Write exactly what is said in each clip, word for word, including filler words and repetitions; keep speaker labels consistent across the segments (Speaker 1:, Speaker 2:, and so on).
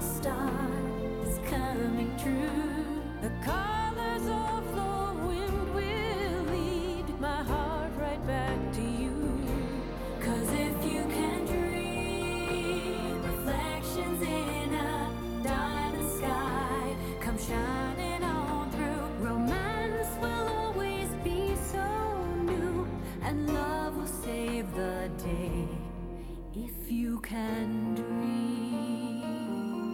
Speaker 1: the star is coming true. The colors of the wind will lead my heart right back to you. 'Cause if you can dream reflections in a diamond sky come shining on through, romance will always be so new, and love will save the day if you can dream.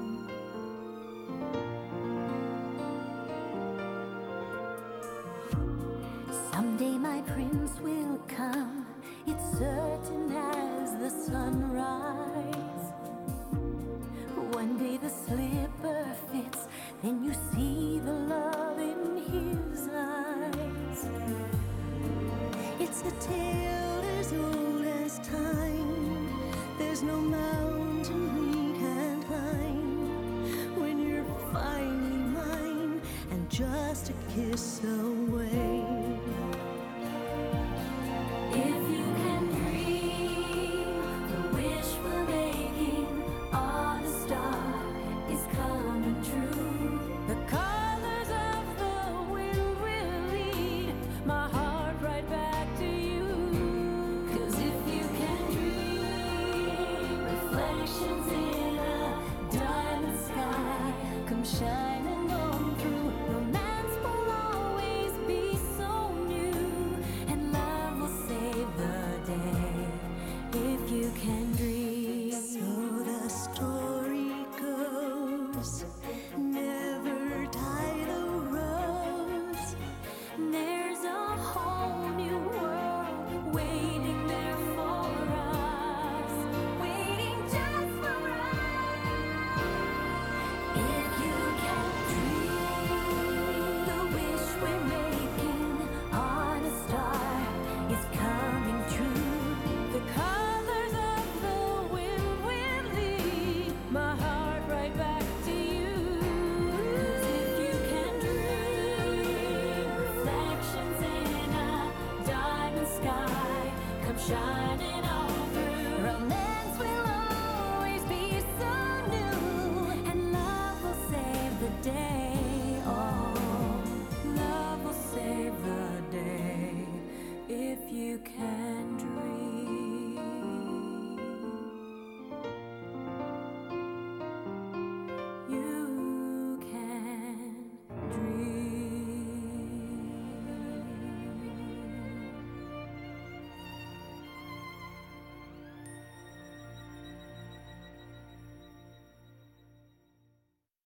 Speaker 1: Someday my prince will come, it's certain as the sunrise. One day the slipper fits, then you see the love in his eyes. It's a tale as old as time, there's no mountain we can't climb when you're finally mine and just a kiss away. If you can dream the wish we're making on the star is coming true. The colors of the wind will lead my heart right back to you. 'Cause if you can dream reflections in a diamond sky come shining on through, romance will always be so new, and love will save the day if you can dream. So the story goes, never tie the rose. There's a whole new world waiting there for us, waiting just for us. If you can dream the wish we're making on a star is coming true. The colors of the wind will lead my heart right back to you. 'Cause if you can dream reflections in a diamond sky come shine